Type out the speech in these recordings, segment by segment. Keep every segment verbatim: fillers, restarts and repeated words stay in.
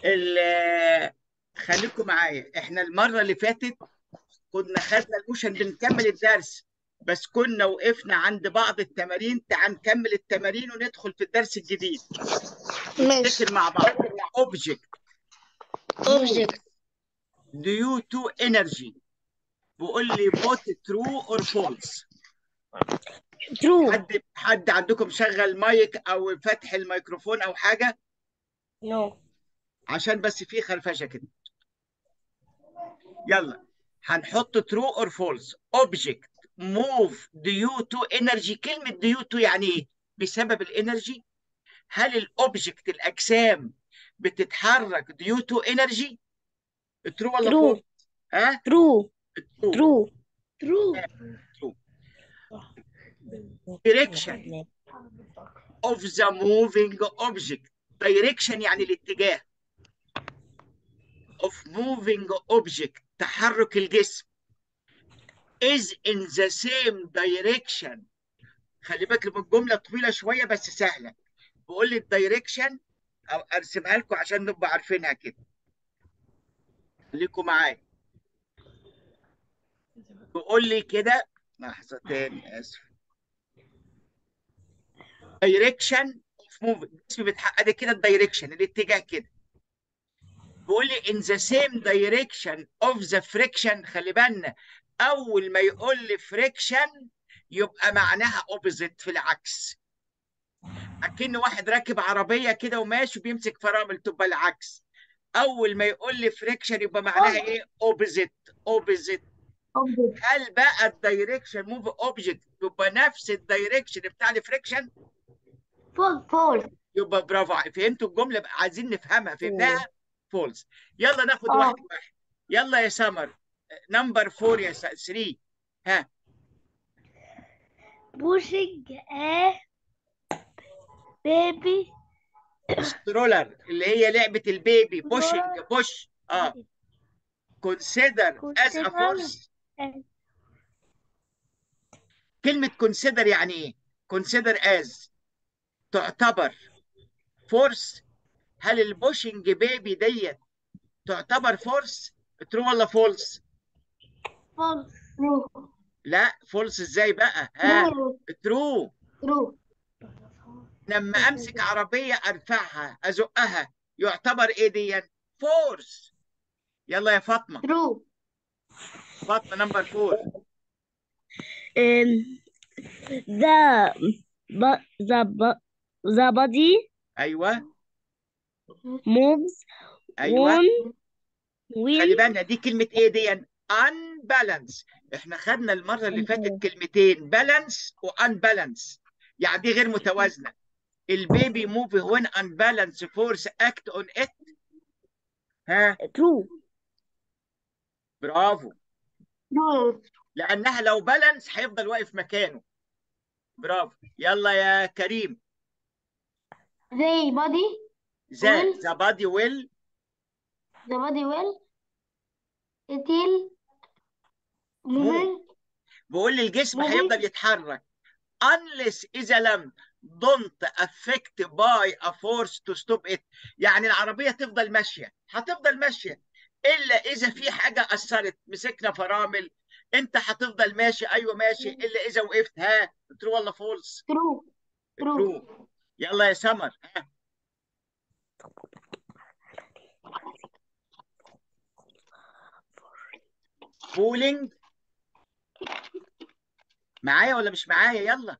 ال- خليكم معايا. احنا المره اللي فاتت كنا خدنا الموشن بنكمل الدرس، بس كنا وقفنا عند بعض التمارين. تعال نكمل التمارين وندخل في الدرس الجديد. ماشي. نفتكر مع بعض. object move object due to energy. بيقول لي both true or false. true. حد حد عندكم شغل مايك او فتح الميكروفون او حاجه؟ no. عشان بس في خرفشه كده. يلا هنحط true or false. object move due to energy. كلمة due to يعني ايه؟ بسبب الانرجي. هل الاوبجكت الاجسام بتتحرك due to energy؟ true ولا true. false؟ ها؟ true. true. true. true. true. direction of the moving object. direction يعني الاتجاه. of moving object تحرك الجسم is in the same direction. خلي بالك من الجمله طويله شويه بس سهله. بقول لي الدايركشن او ارسمها لكم عشان نبقى عارفينها كده. خليكم معايا. بقول لي كده لحظه تاني اسف. دايركشن اوف موف اسمي بتحقق كده الدايركشن الاتجاه كده. بقول لي in the same direction of the friction. خلي بالنا اول ما يقول لي friction يبقى معناها opposite في العكس. اكن واحد راكب عربيه كده وماشي وبيمسك فرامل تبقى العكس. اول ما يقول لي فريكشن يبقى معناها ايه؟ اوبزيت. اوبزيت. هل بقى الدايركشن موف اوبجكت يبقى نفس الدايركشن بتاع الفريكشن؟ فول فول. يبقى برافو. فهمتوا الجمله بقى؟ عايزين نفهمها. فهمناها؟ فولس. يلا ناخد واحد واحد. يلا يا سمر. نمبر فور يا ثلاثة. ها. pushing a baby سترولر اللي هي لعبه البيبي. بوشنج بوش. اه. consider as a consider force. كلمة consider يعني ايه؟ consider as تعتبر force. هل البوشنج بيبي ديت تعتبر force؟ true ولا false؟ false. لا false ازاي بقى؟ ها؟ true. true. لما امسك عربية ارفعها ازقها يعتبر ايه ديت؟ force. يلا يا فاطمة. true. فاطمة نمبر فور. um, the but the but the body ايوه moves ايوه. one when خلي بالنا دي كلمة ايه دي؟ unbalance. احنا خدنا المرة اللي فاتت كلمتين balance و unbalance. يعني دي غير متوازنة. البيبي موفي when unbalance force act on it. ها؟ true. برافو. true. لأنها لو بالانس هيفضل واقف مكانه. برافو. يلا يا كريم. the body ذا will ذا body will. the body will still move. moving بقول لي الجسم moving هيفضل يتحرك unless إذا لم don't affect by a force to stop it. يعني العربية تفضل ماشية هتفضل ماشية إلا إذا في حاجة أثرت. مسكنا فرامل أنت هتفضل ماشي. أيوه ماشي إلا إذا وقفت. ها؟ ترو ولا فولس؟ true. true. ترو. يلا يا سمر. ها. بولينج. معايا ولا مش معايا؟ يلا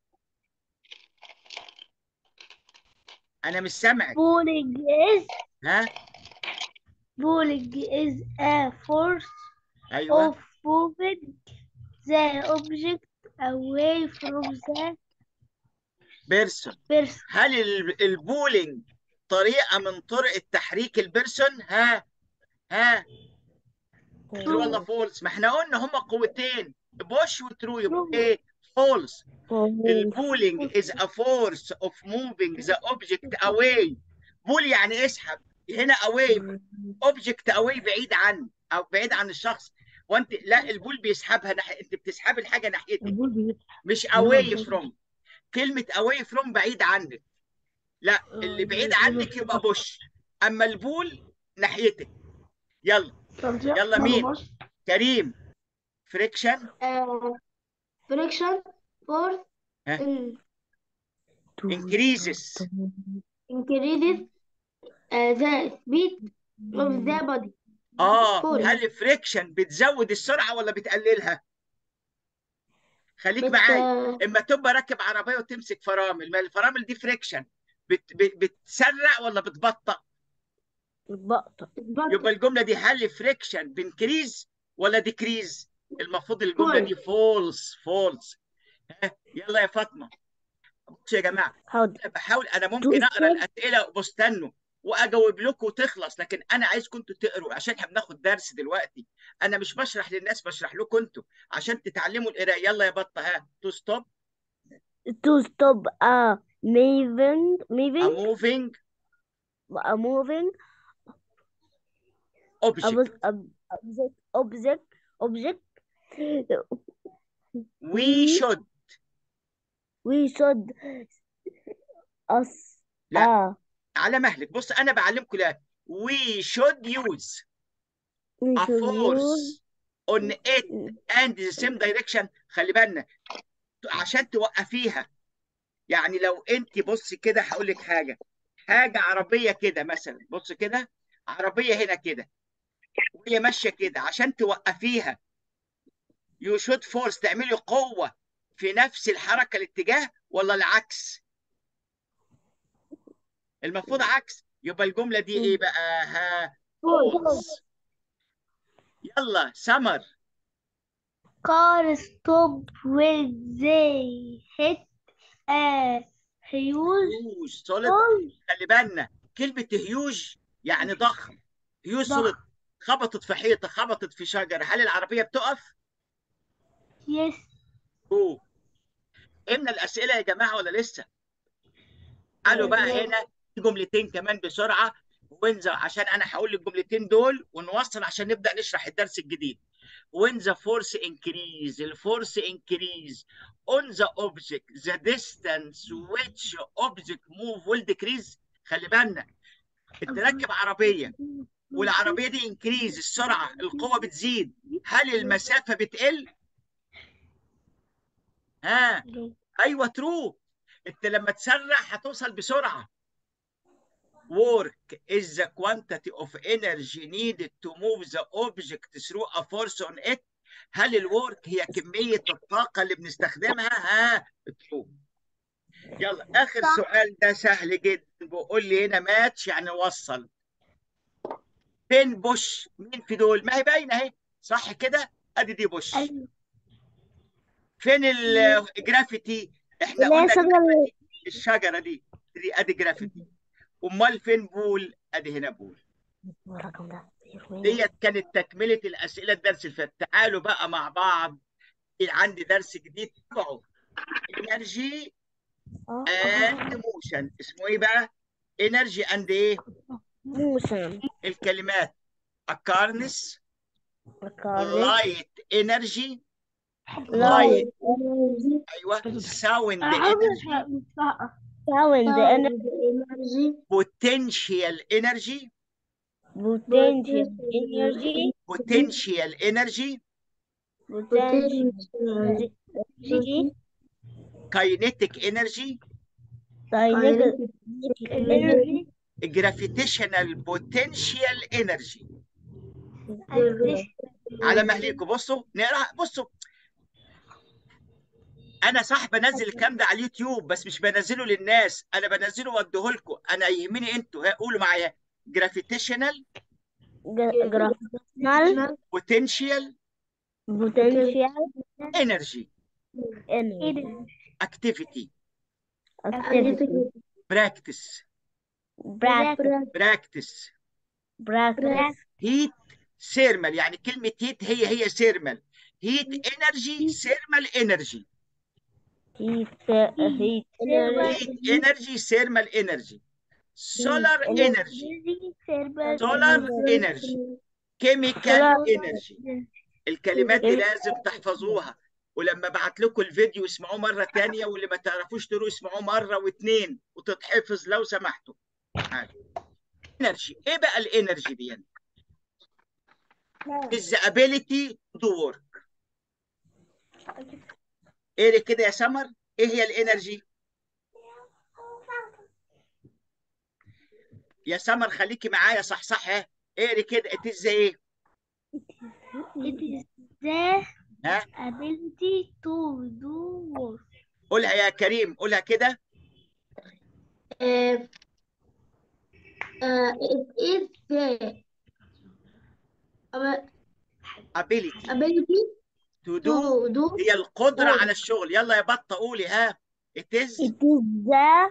أنا مش سامعك. Pulling is ها. pulling is a force أيوه. of moving the object away from the بيرسون. person. هل ال- البولينج طريقة من طرق التحريك البيرسون؟ ها. ها. ترو ولا فولس؟ ما احنا قلنا هما قوتين بوش وترو. يبقى True. ايه؟ فولس. False. البولينج is a force of moving the object away. بول يعني اسحب. هنا away. object away بعيد عن او بعيد عن الشخص. وانت لا البول بيسحبها ناحية. انت بتسحب الحاجة ناحيتك مش away from. كلمة away from بعيد عنك. لا اللي بعيد عنك يبقى بوش. اما البول ناحيتك. يلا يلا مين؟ كريم. فريكشن فريكشن فورس ها ان increases. increases the speed of the body. اه فورس هل الفريكشن بتزود السرعه ولا بتقللها؟ خليك بت معايا. اما تبقى راكب عربيه وتمسك فرامل، ما الفرامل دي فريكشن، بت... بت... بتسرع ولا بتبطأ؟ بطأ. يبقى الجمله دي هل فريكشن بنكريز ولا ديكريز؟ المفروض الجمله دي فورس فولس فولس. ها يلا يا فاطمه. بصوا يا جماعه، حاضر. انا بحاول، انا ممكن اقرا الاسئله واستنوا واجاوب لكم وتخلص، لكن انا عايزكم انتوا تقروا عشان احنا بناخد درس دلوقتي. انا مش بشرح للناس، بشرح لكم انتوا عشان تتعلموا القراءه. يلا يا بطه. ها تو ستوب To stop a moving a moving moving a moving object. ob- ob- object object object we we should. we should us لا a على مهلك. بص انا بعلمكم. لا we should use we a should force use on it and the same direction. خلي بالنا عشان توقفيها. يعني لو انت بص كده هقول لك حاجه، حاجه عربيه كده مثلا، بص كده عربيه هنا كده وهي ماشيه كده، عشان توقفيها يو شود فورس، تعملي قوه في نفس الحركه الاتجاه ولا العكس؟ المفروض عكس. يبقى الجمله دي ايه بقى؟ ها فولس. يلا سمر. car stop when they hit a huge هيوج سوليد. pole. خلي بالنا كلمه هيوج يعني ضخم. هيوج سوليد. ضخم. خبطت في حيطه، خبطت في شجره، هل العربيه بتقف؟ Yes. اوه امنا الاسئله يا جماعه ولا لسه؟ قالوا بقى هنا جملتين كمان بسرعه وينزل، عشان انا هقول الجملتين دول ونوصل عشان نبدا نشرح الدرس الجديد. when the force increase الفورس increase on the object the distance which object move will decrease. خلي بالنا انت راكب عربيه والعربيه دي increase السرعه، القوه بتزيد، هل المسافه بتقل؟ ها ايوه ترو. انت لما تسرع هتوصل بسرعه. work is the quantity of energy needed to move the object through a force on it. هل الورك هي كمية الطاقة اللي بنستخدمها؟ ها ترو. يلا آخر صح. سؤال ده سهل جدا، بقول لي هنا ماتش يعني وصل. فين بوش؟ مين في دول؟ ما هي باينة اهي، صح كده؟ ادي دي بوش. أيوة. فين الجرافيتي؟ احنا لا قلنا شجرة. الجرافيتي الشجرة دي، دي ادي جرافيتي. امال فين بول؟ ادي هنا بول. الرقم ده ديت كانت تكملة الأسئلة الدرس اللي فات. تعالوا بقى مع بعض، عندي درس جديد تبعه انرجي اند موشن. اسمه ايه بقى؟ انرجي اند ايه؟ موسم الكلمات اكارنس، الكارنس لايت انرجي، لايت ايوه ساوند انرجي، ساوند انرجي بوتنشال انرجي، بوتنشال انرجي بوتنشال انرجي، بوتنشال انرجي كاينيتيك انرجي، كاينيتيك انرجي جرافيتيشنال بوتنشال انرجي. على مهلكم بصوا نقرا. بصوا انا صح بنزل الكلام ده على اليوتيوب بس مش بنزله للناس، انا بنزله واديه لكم. انا يهمني انتوا. قولوا معايا جرافيتيشنال جرافيتيشنال بوتنشال بوتنشال انرجي انرجي اكتيفيتي activity براكتس practice براكتس practice هيت سيرمال. يعني كلمه هيت هي هي سيرمال. هيت انرجي سيرمال انرجي. heat heat هيت انرجي سيرمال انرجي. سولار انرجي سولار انرجي. كيميكال انرجي. الكلمات دي لازم تحفظوها، ولما ابعت لكم الفيديو اسمعوه مره تانية، واللي ما تعرفوش تروحوا اسمعوه مره واثنين وتتحفظ لو سمحتوا. انرجي. ايه بقى الانرجي دي؟ is the ability to work. ايه كده يا سمر؟ ايه هي الانرجي؟ يا سمر خليكي معايا، صح صح. ها اقري كده. it is ايه؟ It is the ها ability to do work. قولها يا كريم، قولها كده. Uh, uh, it is the ab- ability ability to to do do هي القدرة work. على الشغل. يلا يا بطة قولي. ها it is It is the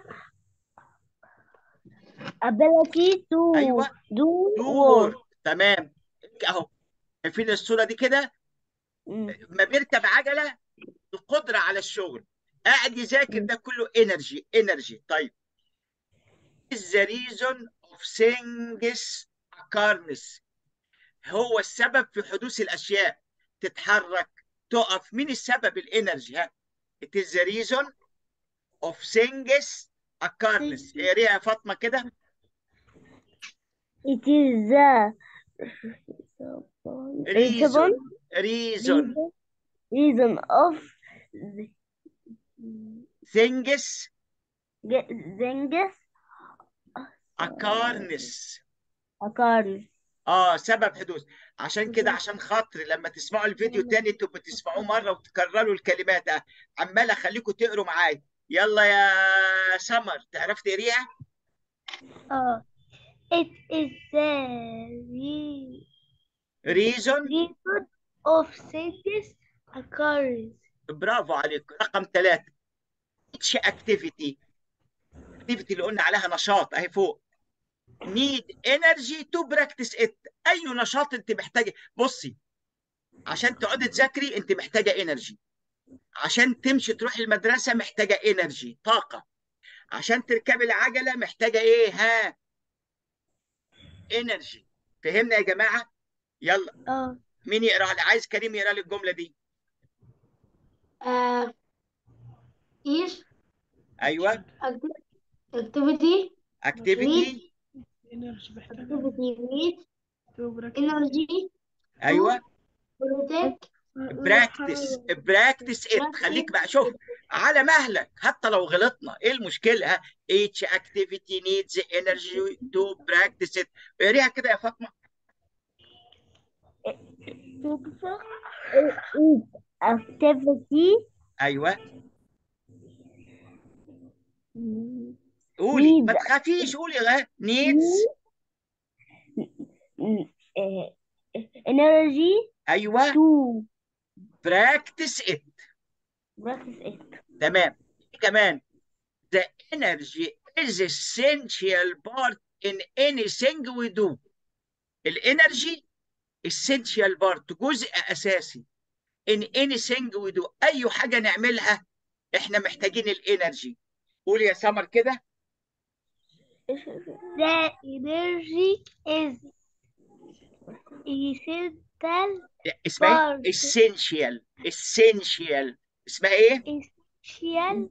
ability to ايوه do do work. work. تمام. اهو شايفين الصورة دي كده؟ مم. ما بيركب عجلة، القدرة على الشغل، قاعد يذاكر، مم. ده كله انرجي. انرجي. طيب is the reason of things occurrence. هو السبب في حدوث الاشياء، تتحرك، تقف. مين السبب؟ الانرجي. ها it is the reason of things occurrence. اقريها يا فاطمه كده. It is the reason reason reason reason of the things things occurrence. occur. اه سبب حدوث. عشان كده، عشان خاطر لما تسمعوا الفيديو تاني تبقوا تسمعوه مره وتكرروا الكلمات. آه، عمال اخليكم تقروا معايا. يلا يا سمر، تعرف تقريها؟ Uh, it is the re- reason. reason of things occurs. برافو عليك. رقم ثلاثة each activity. activity اللي قلنا عليها نشاط اهي فوق. need energy to practice it. اي نشاط انت محتاجه. بصي، عشان تقعدي تذاكري انت محتاجه انرجي. عشان تمشي تروحي المدرسه محتاجه انرجي، طاقه. عشان تركبي العجله محتاجه ايه؟ ها انرجي. فهمنا يا جماعه؟ يلا اه مين يقرا لي؟ عايز كريم يقرا لي الجمله دي. uh, each ايوه acti- activity activity. needs activity needs energy to ايوه protect براكتس براكتس ات. خليك بقى شوف على مهلك حتى لو غلطنا، ايه المشكله؟ each activity needs energy to practice it. اقريها كده يا فاطمه. each activity ايوه قولي، needs ما تخافيش، قولي. غا needs. energy ايوه to practice it. practice it. تمام. كمان the energy is essential part in anything we do. الانرجي essential part، جزء اساسي in anything we do. اي حاجه نعملها احنا محتاجين الانرجي. قول يا سمر كده. The energy is essential اسمها ايه؟ part essential. essential اسمها ايه؟ essential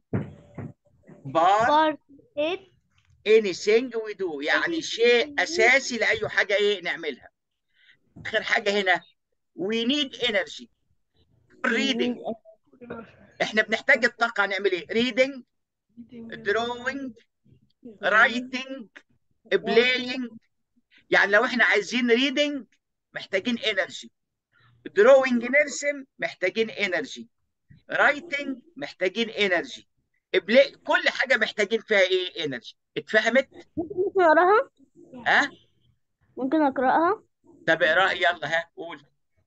part part it anything we do، يعني شيء anything اساسي لاي حاجه ايه نعملها. اخر حاجه هنا we need energy for we reading. need احنا بنحتاج الطاقه. نعمل ايه؟ reading drawing writing playing. يعني لو احنا عايزين reading محتاجين انرجي، drawing نرسم محتاجين انرجي، writing محتاجين انرجي، بلاي كل حاجه محتاجين فيها ايه؟ انرجي. اتفهمت؟ ممكن أقراها؟ ها ممكن أقرأها؟ طب اقراها يلا. ها قول.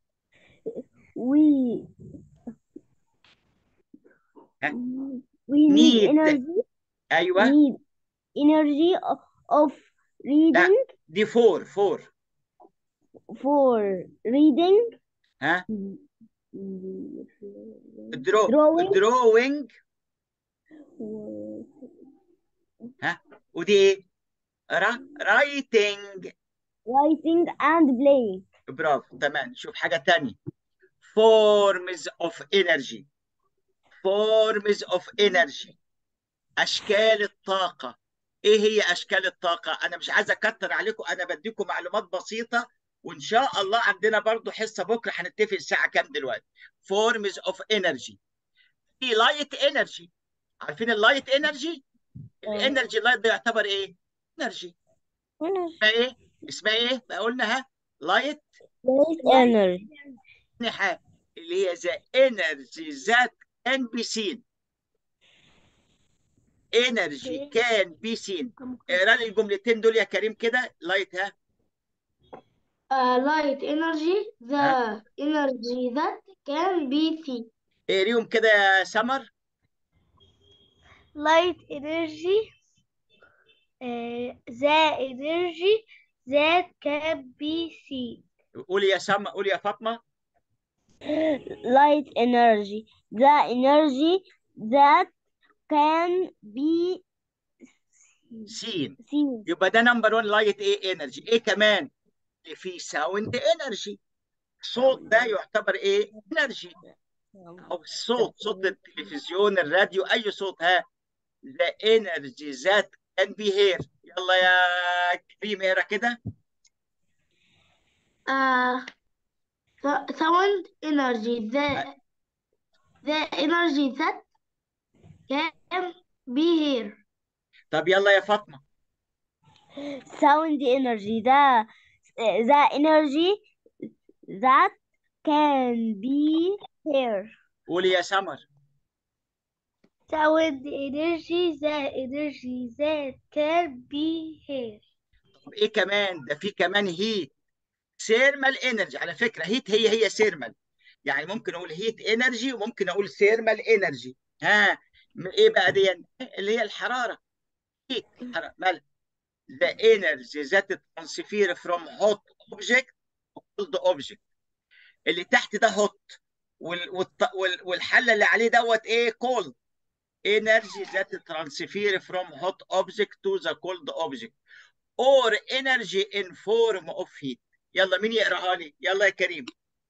we ها we need need. energy ايوه need energy of, of لا reading دي فور فور. for reading ها درو drawing drawing. ها ودي ايه؟ را writing. writing and playing. برافو. تمام. شوف حاجه تانية. forms of energy. forms of energy اشكال الطاقه. ايه هي اشكال الطاقه؟ انا مش عايز اكتر عليكم، انا بديكم معلومات بسيطه، وان شاء الله عندنا برضو حصه بكره هنتفق الساعه كام دلوقتي. فورمز اوف انرجي. في لايت انرجي، عارفين اللايت انرجي؟ الانرجي اللايت ده يعتبر ايه؟ انرجي. اسمها ايه؟ اسمها ايه بقى؟ قلنا ها، لايت light energy. نحاس، اللي هي ذا انرجي ذات كان بي سين. انرجي كان بي سين. اقرا لي الجملتين دول يا كريم كده، لايت ها. Uh, light energy, ها the energy that can be seen. اقريهم كده يا سمر. Light energy, uh, the energy that can be seen. قولي يا سمر، قولي يا فاطمه. Light energy, the energy that can be سين. seen. يبقى ده نمبر واحد لايت ايه انرجي. ايه كمان؟ اللي فيه ساوند انرجي. الصوت ده يعتبر ايه؟ انرجي. او الصوت، صوت التلفزيون، الراديو، اي صوت. ها، the energy that can be here. يلا يا كريم اقرا كده. Uh, th- sound energy, the, the energy that can be here. طب يلا يا فاطمه. Sound energy, the the energy that can be here. قولي يا سمر. Sound energy, the energy that can be here. طب ايه كمان؟ ده في كمان هيت، سيرمال انرجي. على فكره هيت هي هي سيرمال، يعني ممكن اقول هيت انرجي وممكن اقول سيرمال انرجي. ها، م- ايه بقى دي؟ اللي هي الحراره. هيت، حراره مالها. the energy that transfer from hot object to cold object. اللي تحت ده هوت، وال... والط... وال... والحله اللي عليه دوت ايه؟ كولد. energy that transfer from hot object to the cold object or energy in form of heat. يلا مين يقراها لي؟ يلا يا كريم.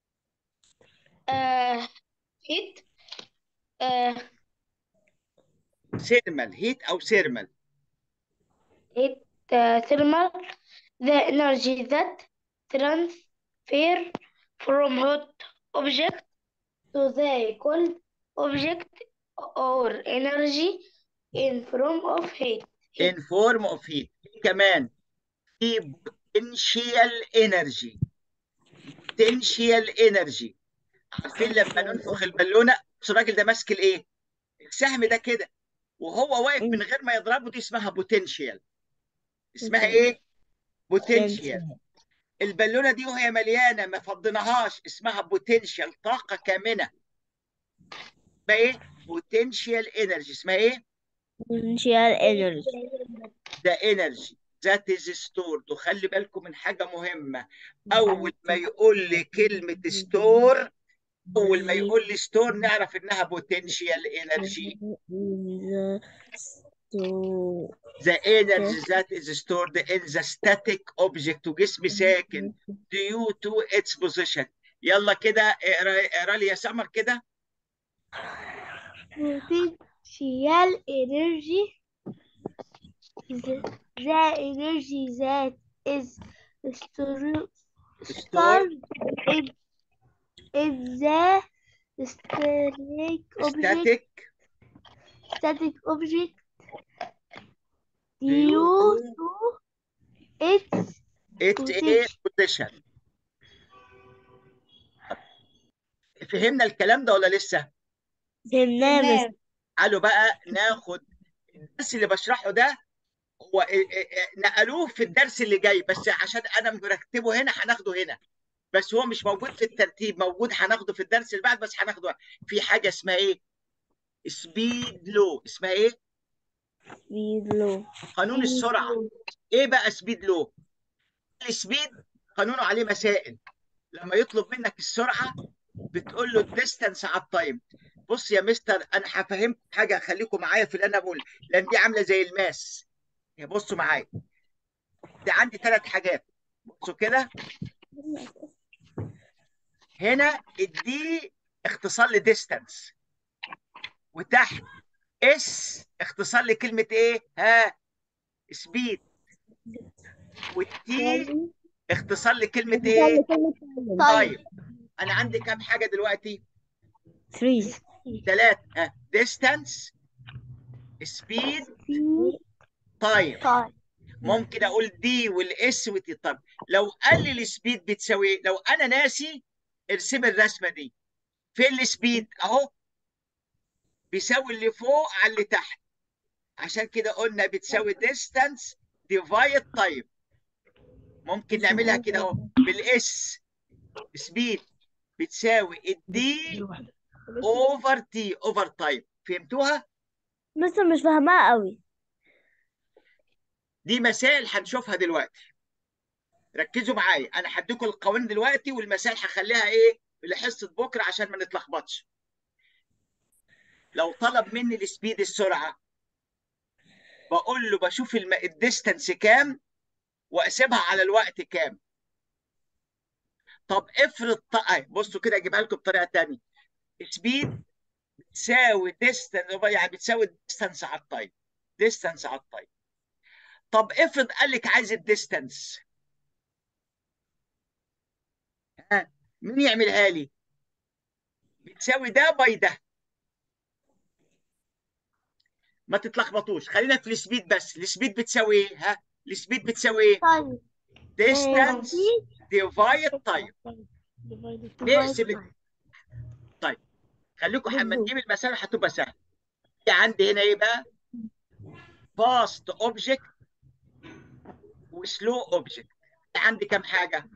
Uh, heat, uh, سيرمال، هيت او سيرمال. heat, uh, thermal, the energy that transfer from hot object to the cold object or energy in form of heat. in form of heat. كمان في potential energy. potential energy. عارفين لما ننفخ البالونه، بص الراجل ده ماسك الايه؟ السهم ده كده، وهو واقف من غير ما يضربه، دي اسمها بوتنشال. اسمها ايه؟ بوتنشال. البالونه دي وهي مليانه ما فضيناهاش اسمها بوتنشال، طاقه كامنه. اسمها ايه؟ بوتنشال انرجي. اسمها ايه؟ Potential energy. ده انرجي ذات از ستورد. وخلي بالكم من حاجه مهمه، اول ما يقول لي كلمه ستور، اول ما يقول لي ستور نعرف انها بوتنشال انرجي. The energy that is stored in the static object، وجسم ساكن due to its position. يلا كده اقرا، اقرا لي يا سمر كده. Potential energy is the energy that is stored stored in, in the static object static static object due due to to its its ايه؟ position. position. فهمنا الكلام ده ولا لسه؟ فهمناه بس. تعالوا بقى ناخد الدرس اللي بشرحه ده، هو إيه- إيه- إيه، نقلوه في الدرس اللي جاي، بس عشان انا مرتبه هنا هناخده هنا، بس هو مش موجود في الترتيب، موجود هناخده في الدرس اللي بعد، بس هناخده في حاجه اسمها ايه؟ سبيد لو. اسمها ايه؟ speed low. قانون السرعه. ايه بقى سبيد لو؟ السبيد قانونه عليه مسائل. لما يطلب منك السرعه بتقول له الديستانس على التايم. بص يا مستر، انا هفهمكم حاجه، خليكم معايا في اللي انا بقول، لان دي عامله زي الماس. بصوا معايا، دي عندي ثلاث حاجات. بصوا كده، هنا الدي اختصار لديستانس، وتحت اس اختصار لكلمه ايه؟ ها، سبيد، والتي اختصار لكلمه ايه؟ طيب انا عندي كام حاجه دلوقتي؟ three ثلاثه. ديستانس، سبيد، تايم. ممكن اقول دي والاس والتي. طب لو قال لي السبيد بتساوي ايه؟ لو انا ناسي ارسم الرسمه دي. فين السبيد؟ اهو بيساوي اللي فوق على اللي تحت، عشان كده قلنا بتساوي distance divide time. ممكن نعملها كده اهو بالاس. سبيد بتساوي الدي اوفر تي اوفر تايم. فهمتوها؟ بس مش فاهماها قوي. دي مسائل هنشوفها دلوقتي، ركزوا معايا. انا هديكم القوانين دلوقتي والمسائل هخليها ايه لحصه بكره عشان ما نتلخبطش. لو طلب مني السبيد السرعه، بقول له بشوف الم... الديستانس كام واقسمها على الوقت كام. طب افرض طيب بصوا كده اجيبها لكم بطريقه ثانيه. سبيد بتساوي ديستانس، يعني بتساوي ديستانس على التايم. ديستانس على التايم. طب افرض قال لك عايز الديستانس، ها مين يعملها لي؟ بتساوي ده باي ده. ما تتلخبطوش، خلينا في السبيد بس. السبيد بتساوي ايه؟ ها السبيد بتساوي ايه؟ طيب ديستانس ديفايد تايم. نقسم. طيب خليكم لما نجيب المسألة هتبقى سهله. في عندي هنا ايه بقى؟ فاست اوبجكت وسلو اوبجكت. عندي كام حاجه؟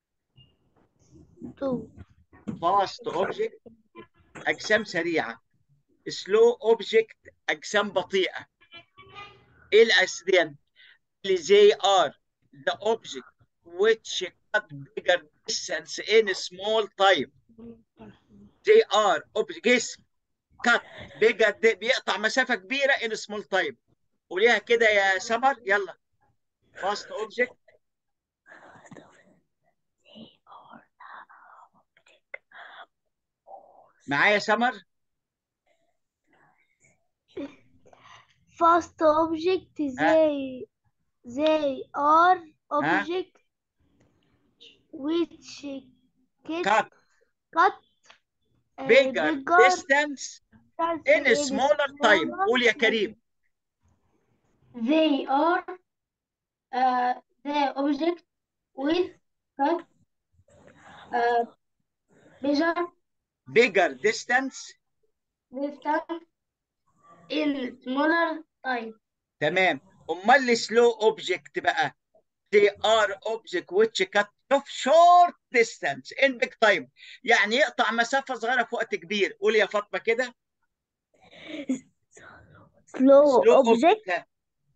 تو فاست اوبجكت اجسام سريعه، سلو اوبجكت اجسام بطيئه. ايه الاسدان اللي زي ار the object which cut bigger distance in small time. زي ار object جسم cut bigger di- بيقطع مسافه كبيره in small time. قوليها كده يا سمر يلا. فاست اوبجكت معايا سمر؟ fast object ها they they are ها object which get cut cut uh, bigger bigger distance distance in in smaller time. smaller قول يا time. كريم. They are uh, the object with cut uh, bigger bigger distance distance in smaller time. تمام. امال السلو اوبجكت بقى they are object which cut off short distance in big time. يعني يقطع مسافه صغيره في وقت كبير. قول يا فاطمه كده. slow سلو object اوبجكت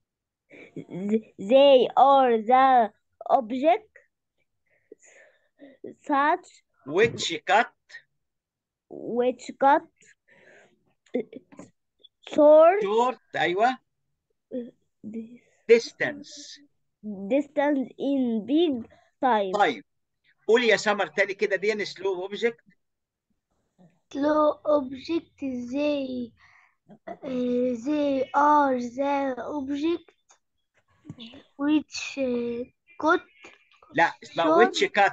they are the object such which cut which got short short ايوه distance distance in big time. طيب قول يا سمر تاني كده. دي سلو اوبجكت Slow object they uh, they are the object which uh, cut لا اسمها short which cut.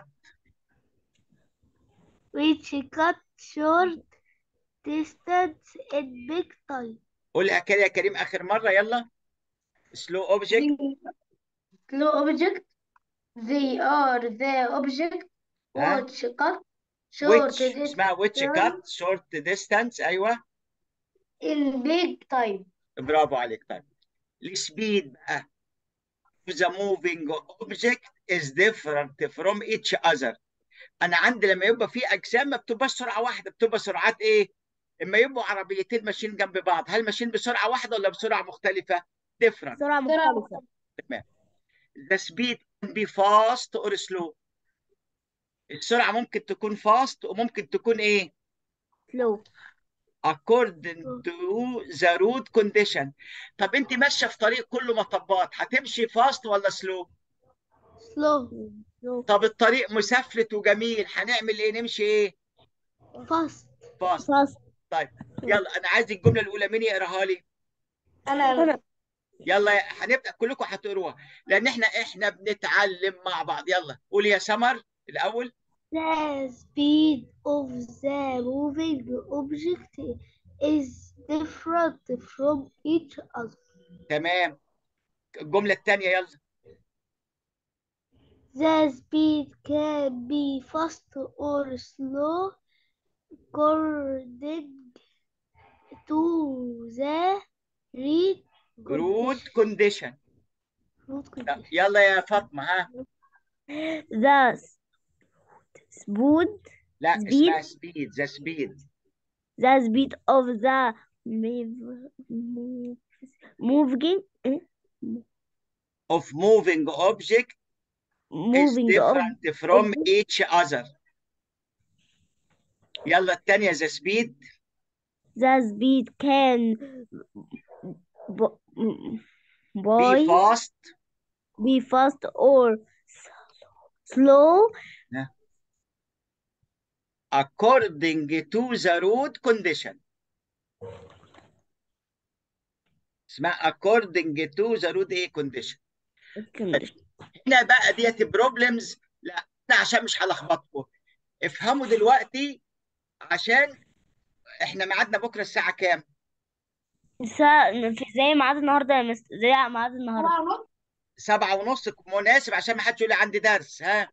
which cut short distance in big time. قولها كده يا كريم اخر مره يلا. سلو اوبجكت Slow object they are the object ها which cut short which اسمها which distance cut short distance ايوه in big time. برافو عليك. طيب السبيد بقى the moving object is different from each other. انا عندي لما يبقى في اجسام ما بتبقاش سرعه واحده، بتبقى سرعات ايه؟ اما يبقوا عربيتين ماشيين جنب بعض، هل ماشيين بسرعه واحده ولا بسرعه مختلفه؟ different. سرعة مختلفة. تمام. the speed can be fast or slow. السرعه ممكن تكون fast وممكن تكون ايه؟ slow. according to the road condition. طب انت ماشيه في طريق كله مطبات، هتمشي فاست ولا سلو؟ Slow slow. طب الطريق مسفلت وجميل، هنعمل ايه؟ نمشي ايه؟ fast. فاست. fast. طيب يلا انا عايز الجمله الاولى، مين يقراها لي؟ أنا أنا يلا هنبدا كلكم هتقروها لان احنا احنا بنتعلم مع بعض. يلا قول يا سمر الاول. The speed of the moving object is different from each other. تمام. الجمله الثانيه يلا. The speed can be fast or slow according to the read رود condition. كونديشن. Root condition. يلا يا فاطمه ها. The speed لا speed اسمها سبيد. ذا سبيد the speed of the move- move- moving eh? of moving object is moving different object from each other. يلا الثانيه ذا سبيد. the speed can b- be boy fast. be fast or slow according to the road condition. اسمها according to the road ايه condition. condition. هنا بقى ديت بروبلمز. لا انا عشان مش هلخبطكم افهموا دلوقتي عشان احنا ميعادنا بكره الساعه كام؟ سا- في زي ميعاد النهارده يا مستر، زي ميعاد النهارده سبعة ونص مناسب عشان ما حدش يقول لي عندي درس. ها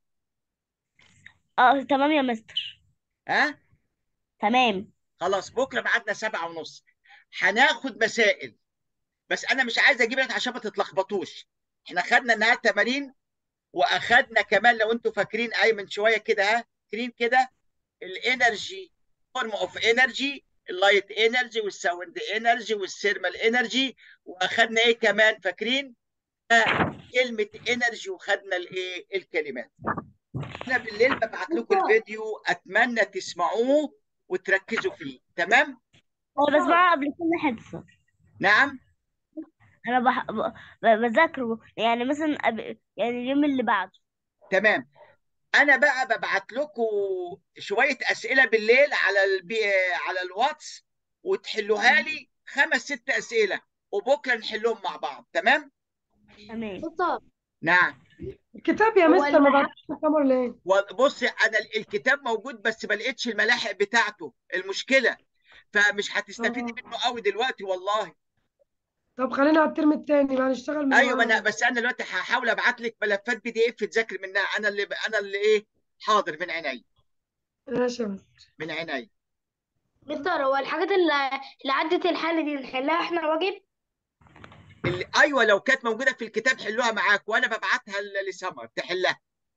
اه تمام يا مستر، ها تمام. خلاص بكره ميعادنا سبعة ونص. هناخد مسائل بس انا مش عايز اجيب لك عشان ما تتلخبطوش. احنا خدنا النهارده تمارين واخدنا كمان لو انتوا فاكرين اي من شويه كده. ها فاكرين كده الانرجي فورم اوف انرجي، اللايت انرجي والساوند انرجي والثيرمال انرجي. واخدنا ايه كمان فاكرين؟ كلمه انرجي وخدنا الايه الكلمات. انا بالليل ببعت لكم الفيديو اتمنى تسمعوه وتركزوا فيه. تمام؟ انا بسمعها قبل كل حصه. نعم انا بح... ب... ب- بذاكره يعني مثلا قبل... يعني اليوم اللي بعده. تمام. انا بقى ببعت لكم شويه اسئله بالليل على البي... على الواتس وتحلوها لي خمس ست اسئله وبكره نحلهم مع بعض. تمام؟ تمام. نعم. الكتاب يا هو مستر ما المح- بعتش الكاميرا ليه؟ بص انا الكتاب موجود بس ما لقيتش الملاحق بتاعته المشكله، فمش هتستفيدي آه. منه قوي دلوقتي والله. طب خلينا على الترم التاني بقى نشتغل من ايوه ما انا ورا. بس انا دلوقتي هحاول ابعت لك ملفات بي دي اف تذاكري منها. انا اللي انا اللي ايه حاضر من عيني ماشي يا مستر. من عيني. مستر هو الحاجات اللي اللي عدت الحل دي نحلها احنا واجب؟ اللي ايوه لو كانت موجوده في الكتاب حلوها معاك وانا ببعتها ل- لسمر تحلها.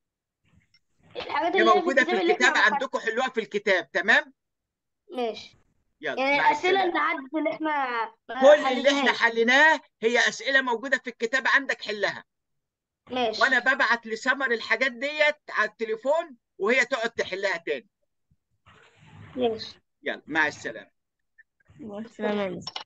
الحاجات هي اللي هي في موجوده في الكتاب اللي احنا الكتاب ما عندكم حلوها في الكتاب. تمام؟ ماشي. يلا يعني مع الأسئلة السلامه. اللي عدت اللي احنا ما كل اللي احنا حليناهاش. حليناه هي اسئله موجوده في الكتاب عندك حلها. ماشي. وانا ببعت لسمر الحاجات ديت على التليفون وهي تقعد تحلها تاني. ماشي. يلا مع السلامه. السلام عليكم.